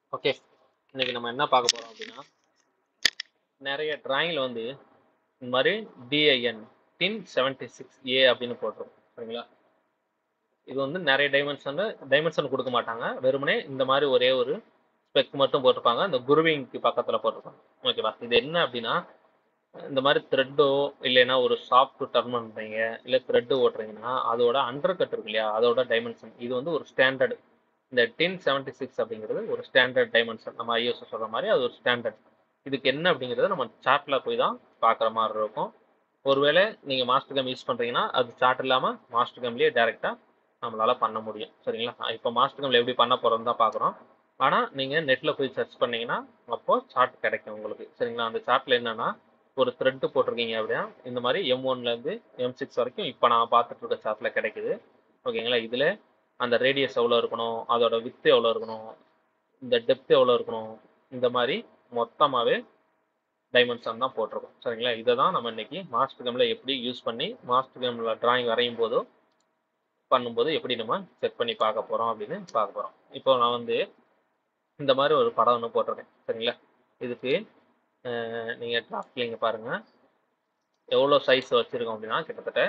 Okay, இன்னைக்கு நம்ம என்ன பார்க்க போறோம் அப்படின்னா, நிறைய டிராயிங்ல வந்து இந்த மாதிரி டிஐஎன் டின் 76A அப்படின்னு போட்டிருக்கும் சரிங்களா. இது வந்து நிறைய டைமென்ஷன் கொடுக்க மாட்டாங்க, வெறுமனே இந்த மாதிரி ஒரே ஒரு ஸ்பெக் மட்டும் போட்டிருப்பாங்க, இந்த குருவிங்க்கு பக்கத்துல போட்டிருப்பாங்க. ஓகேவா, இது என்ன அப்படின்னா, இந்த மாதிரி த்ரெட்டோ இல்லைன்னா ஒரு சாஃப்ட் டர்ன் பண்றீங்க இல்லை த்ரெட்டு ஓட்டுறீங்கன்னா அதோட அண்டர் கட் இருக்கு இல்லையா, அதோட டைமென்ஷன் இது வந்து ஒரு ஸ்டாண்டர்டு. இந்த 1076 அப்படிங்கிறது ஒரு ஸ்டாண்டர்ட் டைமென்ஷன். நம்ம ஐஎஸ் சொல்ற மாதிரி அது ஒரு ஸ்டாண்டர்ட். இதுக்கு என்ன அப்படிங்கிறத நம்ம சார்ட்ல போய் தான் பார்க்குற மாதிரி இருக்கும். ஒருவேளை நீங்க மாஸ்டர் கம் யூஸ் பண்றீங்கன்னா அது சார்ட் இல்லாம மாஸ்டர் கம்லயே டைரக்டா நம்மளால பண்ண முடியும் சரிங்களா. இப்போ மாஸ்டர் கம்ல எப்படி பண்ண போறோம்னு தான் பார்க்குறோம். ஆனா நீங்க நெட்ல போய் சர்ச் பண்ணீங்கன்னா அப்போ சார்ட் கிடைக்கும் உங்களுக்கு சரிங்களா. அந்த சார்ட்ல என்னன்னா, ஒரு த்ரெட் போட்டிருக்கீங்க அப்படின்னா இந்த மாதிரி M1ல இருந்து M6 வரைக்கும் இப்போ நான் பார்த்துட்டு இருக்க சார்ட்ல கிடைக்குது. ஓகேங்களா. இதுல அந்த ரேடியஸ் எவ்வளோ இருக்கணும், அதோட வித்து எவ்வளோ இருக்கணும், இந்த டெப்த் எவ்வளோ இருக்கணும், இந்த மாதிரி மொத்தமாகவே டைமென்ஷன் தான் போட்டிருக்கோம் சரிங்களா. இதை தான் நம்ம இன்னைக்கு மாஸ்டர் கம்ல எப்படி யூஸ் பண்ணி மாஸ்டர் கம்ல டிராயிங் வரையும் போதோ பண்ணும்போது எப்படி நம்ம செக் பண்ணி பார்க்க போறோம் அப்படின்னு பார்க்க போறோம். இப்போ நான் வந்து இந்த மாதிரி ஒரு படம் ஒன்று போட்டிருக்கேன் சரிங்களா. இதுக்கு நீங்க டிராஃப்ட்ல பாருங்க எவ்வளோ சைஸ் வச்சிருக்கோம் அப்படின்னா கிட்டத்தட்ட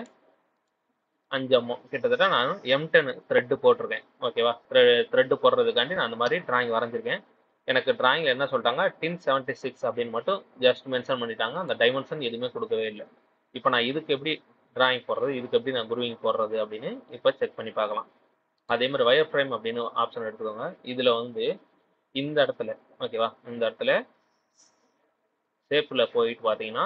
5 mm கிட்டத்தட்ட நான் M10 த்ரெட் போட்டிருக்கேன். ஓகேவா, த்ரெட் போடுறதுக்காண்டி நான் அந்த மாதிரி டிராயிங் வரைஞ்சிருக்கேன். எனக்கு டிராயிங்ல என்ன சொல்லிட்டாங்க, 1076 அப்படின்னு மட்டும் ஜஸ்ட் மென்ஷன் பண்ணிட்டாங்க, அந்த டைமென்ஷன் எதுவுமே கொடுக்கவே இல்லை. இப்போ நான் இதுக்கு எப்படி டிராயிங் போடுறது, இதுக்கு எப்படி நான் குருவிங் போடுறது அப்படின்னு இப்போ செக் பண்ணி பார்க்கலாம். அதே மாதிரி வயர் ஃப்ரேம் அப்படின்னு ஆப்ஷன் எடுத்துக்கோங்க. இதுல வந்து இந்த இடத்துல ஓகேவா, இந்த இடத்துல ஷேப்ல போயிட்டு பார்த்தீங்கன்னா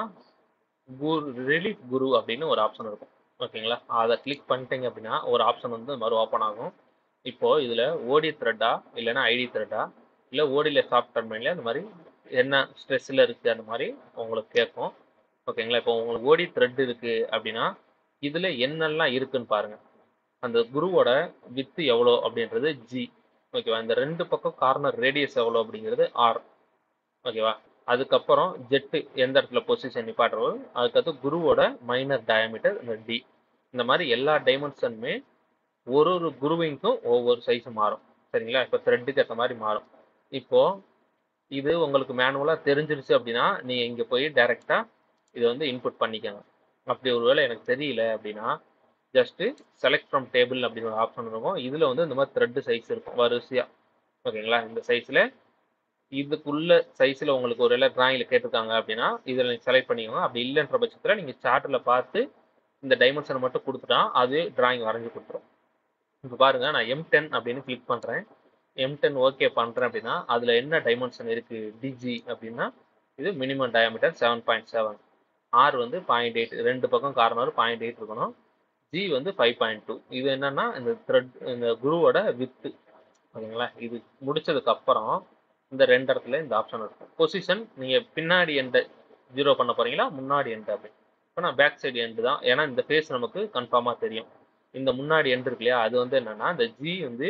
ரிலீஃப் குரு அப்படின்னு ஒரு ஆப்ஷன் இருக்கும். ஓகேங்களா, அதை கிளிக் பண்ணிட்டீங்க அப்படின்னா ஒரு ஆப்ஷன் வந்து மறு ஓப்பன் ஆகும். இப்போ இதுல ஓடி த்ரெட்டா இல்லைன்னா ஐடி த்ரெட்டா இல்லை ஓடியில் சாஃப்ட் டர்மைன்ல அந்த மாதிரி என்ன ஸ்ட்ரெஸ்ல இருக்கு அந்த மாதிரி உங்களுக்கு கேட்கும். ஓகேங்களா, இப்போ உங்களுக்கு ஓடி த்ரெட் இருக்கு அப்படின்னா இதுல என்னெல்லாம் இருக்குன்னு பாருங்க. அந்த குருவோட வித்து எவ்வளோ அப்படின்றது G. ஓகேவா, இந்த ரெண்டு பக்கம் கார்னர் ரேடியஸ் எவ்வளோ அப்படிங்கிறது R. ஓகேவா, அதுக்கப்புறம் ஜெட்டு எந்த இடத்துல பொசிஷன் நிப்பாட்டுறோ அதுக்கடுத்து குருவோட மைனர் டயாமீட்டர் இந்த D. இந்த மாதிரி எல்லா டைமென்ஷனுமே ஒரு ஒரு குருவிங்க்கும் ஒவ்வொரு சைஸ் மாறும் சரிங்களா. இப்போ த்ரெட்டுக்கு ஏற்ற மாதிரி மாறும். இப்போ இது உங்களுக்கு மேனுவலா தெரிஞ்சிருச்சு அப்படின்னா நீங்க இங்க போய் டைரக்டா இதை வந்து இன்புட் பண்ணிக்கோங்க. அப்படி ஒருவேளை எனக்கு தெரியல அப்படின்னா ஜஸ்ட் செலக்ட் ஃப்ரம் டேபிள் அப்படின்னு ஒரு ஆப்ஷன் இருக்கும். இதுல வந்து இந்த மாதிரி த்ரெட் சைஸ் இருக்கும் வரிசையா. ஓகேங்களா, இந்த சைஸ்ல இதுக்குள்ள சைஸ்ல உங்களுக்கு ஒரு டிராயிங்ல கேட்டிருக்காங்க அப்படின்னா இதுல நீங்க செலக்ட் பண்ணிக்கோங்க. அப்படி இல்லைன்ற பட்சத்துல நீங்க சார்ட்ல பார்த்து இந்த டைமென்ஷனை மட்டும் கொடுத்துட்டா அது டிராயிங் வரைஞ்சு கொடுத்துரும். இப்போ பாருங்க, நான் M10 அப்படின்னு கிளிக் பண்றேன். M10 ஓகே பண்றேன் அப்படின்னா அதுல என்ன டைமென்ஷன் இருக்கு, டிஜி அப்படின்னா இது மினிமம் டயாமீட்டர் 7.7, ஆர் வந்து 0.8, ரெண்டு பக்கம் கார்னர் 0.8 இருக்கணும், ஜி வந்து 5.2. இது என்னன்னா இந்த த்ரெட் இந்த குருவோட வித்து. ஓகேங்களா, இது முடிச்சதுக்கு அப்புறம் இந்த ரெண்டு இடத்துல இந்த ஆப்ஷன் இருக்கும். பொசிஷன் நீங்க பின்னாடி எண்ட் ஜீரோ பண்ண போறீங்களா முன்னாடி எண்ட் அப்படி. இப்போ நான் பேக் சைடு எண்டு தான், ஏன்னா இந்த ஃபேஸ் நமக்கு கன்ஃபார்மா தெரியும். இந்த முன்னாடி எண்ட் இருக்கு இல்லையா, அது வந்து என்னன்னா இந்த ஜி வந்து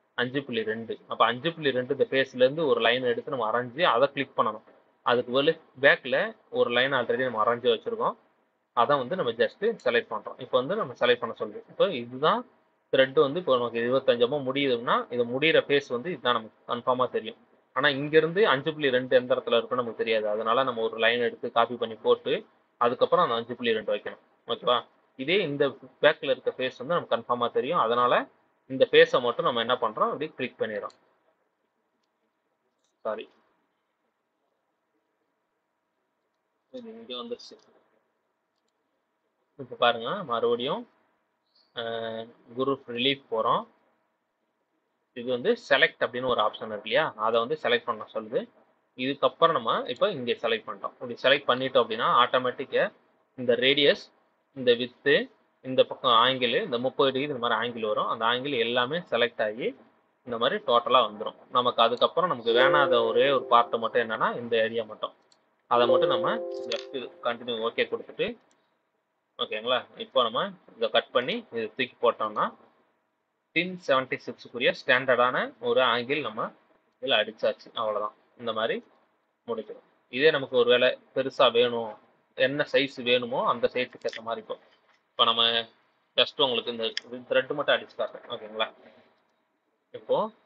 5.2. அப்போ 5.2 இந்த ஃபேஸ்ல இருந்து ஒரு லைன் எடுத்து நம்ம அரைஞ்சு அதை கிளிக் பண்ணணும். அதுக்கு ஒரு பேக்ல ஒரு லைன் ஆல்ரெடி நம்ம அரைஞ்சு வச்சிருக்கோம், அதை வந்து நம்ம ஜஸ்ட் செலக்ட் பண்றோம். இப்போ வந்து நம்ம செலக்ட் பண்ண சொல்லுது. இப்போ இதுதான் த்ரெட் வந்து இப்போ நமக்கு 25 முடியுதுன்னா இது முடிகிற ஃபேஸ் வந்து இதுதான் நமக்கு கன்ஃபார்மா தெரியும். ஆனா இங்க இருந்து 5.2 எந்த இடத்துல இருக்குன்னு நமக்கு தெரியாது. அதனால நம்ம ஒரு லைன் எடுத்து காப்பி பண்ணி போட்டு அதுக்கப்புறம் அந்த 5.2 வைக்கணும். ஓகேவா, இதே இந்த பேக்ல இருக்க ஃபேஸ் வந்து நமக்கு கன்ஃபார்மா தெரியும். அதனால இந்த ஃபேஸை மட்டும் நம்ம என்ன பண்றோம், அப்படி கிளிக் பண்ணிடுறோம். சாரி, இது இங்க வந்துருச்சு. இப்போ பாருங்க, மறுபடியும் குரு ரிலீஃப் போறோம். இது வந்து செலக்ட் அப்படின்னு ஒரு ஆப்ஷன் இருக்கு இல்லையா, அதை வந்து செலக்ட் பண்ண சொல்லுது. இதுக்கப்புறம் நம்ம இப்போ இங்கே செலக்ட் பண்ணிட்டோம். இப்படி செலக்ட் பண்ணிட்டோம் அப்படின்னா ஆட்டோமேட்டிக்காக இந்த ரேடியஸ், இந்த வித்து, இந்த பக்கம் ஆங்கிள், இந்த 30 டிகிரி இந்த மாதிரி ஆங்கிள் வரும். அந்த ஆங்கிள் எல்லாமே செலக்ட் ஆகி இந்த மாதிரி டோட்டலாக வந்துடும். நமக்கு அதுக்கப்புறம் நமக்கு வேணாத ஒரே ஒரு பார்ட்டை மட்டும் என்னன்னா இந்த ஏரியா மட்டும், அதை மட்டும் நம்ம ஜஸ்ட் கண்டினியூ ஓகே கொடுத்துட்டு ஓகேங்களா. இப்போ நம்ம இதை கட் பண்ணி இதை தூக்கி போட்டோம்னா 1076க்குரிய ஸ்டாண்டர்டான ஒரு ஆங்கிள் நம்ம இதில் அடிச்சாச்சு. அவ்வளோதான், இந்த மாதிரி முடிக்கிறோம். இதே நமக்கு ஒரு வேளை பெருசா வேணும், என்ன சைஸ் வேணுமோ அந்த சைஸுக்கு ஏற்ற மாதிரி இப்போ நம்ம ஜஸ்ட் உங்களுக்கு இந்த த்ரெட் மட்டும் அடிச்சு காட்டுறேன். ஓகேங்களா, இப்போ